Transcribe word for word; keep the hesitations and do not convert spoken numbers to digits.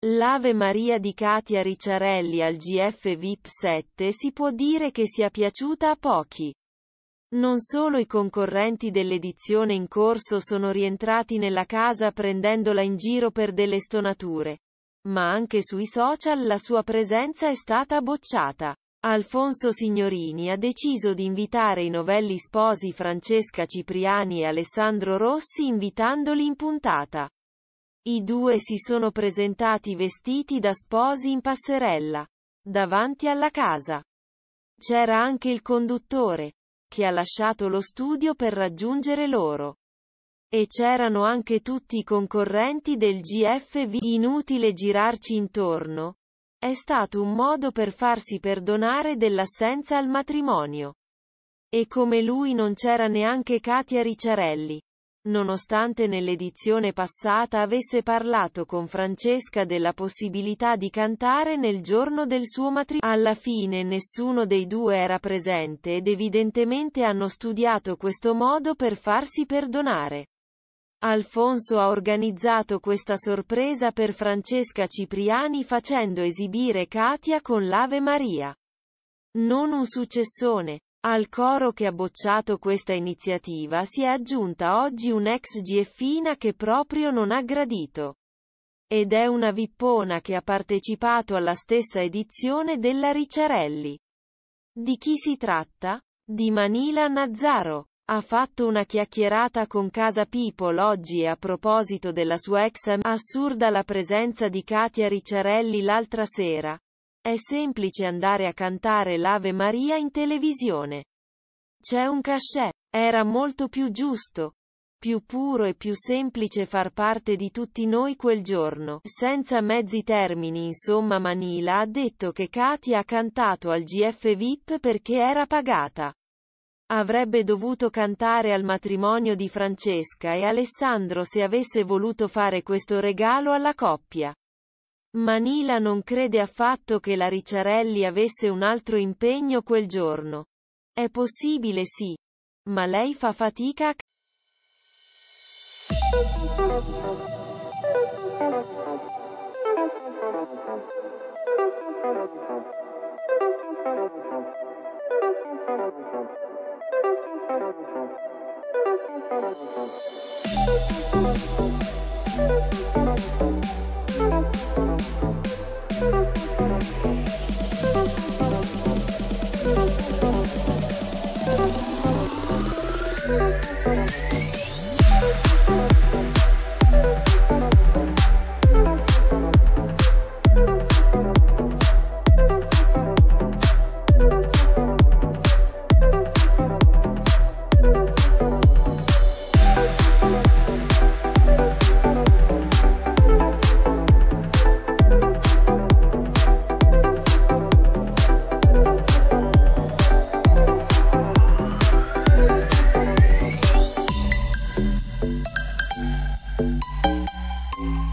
L'Ave Maria di Katia Ricciarelli al G F V I P sette si può dire che sia piaciuta a pochi. Non solo i concorrenti dell'edizione in corso sono rientrati nella casa prendendola in giro per delle stonature, ma anche sui social la sua presenza è stata bocciata. Alfonso Signorini ha deciso di invitare i novelli sposi Francesca Cipriani e Alessandro Rossi invitandoli in puntata. I due si sono presentati vestiti da sposi in passerella, davanti alla casa. C'era anche il conduttore, che ha lasciato lo studio per raggiungere loro. E c'erano anche tutti i concorrenti del G F V. Inutile girarci intorno. È stato un modo per farsi perdonare dell'assenza al matrimonio. E come lui non c'era neanche Katia Ricciarelli. Nonostante nell'edizione passata avesse parlato con Francesca della possibilità di cantare nel giorno del suo matrimonio. Alla fine nessuno dei due era presente ed evidentemente hanno studiato questo modo per farsi perdonare. Alfonso ha organizzato questa sorpresa per Francesca Cipriani facendo esibire Katia con l'Ave Maria. Non un successone. Al coro che ha bocciato questa iniziativa si è aggiunta oggi un'ex gieffina che proprio non ha gradito. Ed è una vippona che ha partecipato alla stessa edizione della Ricciarelli. Di chi si tratta? Di Manila Nazzaro. Ha fatto una chiacchierata con Casa People oggi e a proposito della sua ex amica. Assurda la presenza di Katia Ricciarelli l'altra sera. È semplice andare a cantare l'Ave Maria in televisione. C'è un cachet. Era molto più giusto, più puro e più semplice far parte di tutti noi quel giorno. Senza mezzi termini insomma Manila ha detto che Katia ha cantato al G F V I P perché era pagata. Avrebbe dovuto cantare al matrimonio di Francesca e Alessandro se avesse voluto fare questo regalo alla coppia. Manila non crede affatto che la Ricciarelli avesse un altro impegno quel giorno. È possibile sì, ma lei fa fatica a you.